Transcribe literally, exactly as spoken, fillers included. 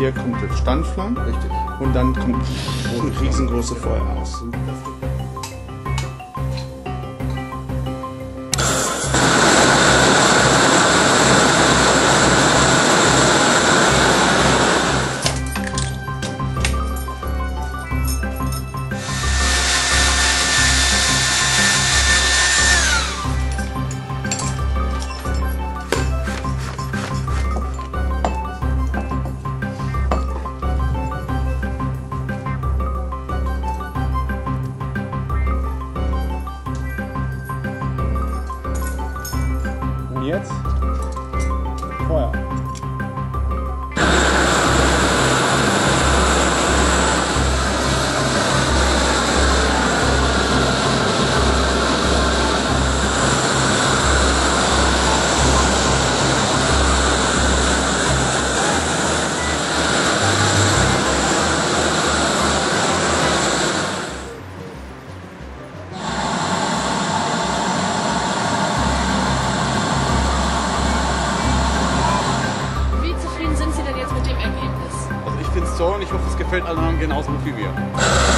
hier kommt das Standflammen. Richtig. Und dann kommt ein riesengroße Feuer aus. Und jetzt Feuer. Wie zufrieden sind Sie denn jetzt mit dem Ergebnis? Also ich finde es toll und ich hoffe, es gefällt allen anderen genauso gut wie mir.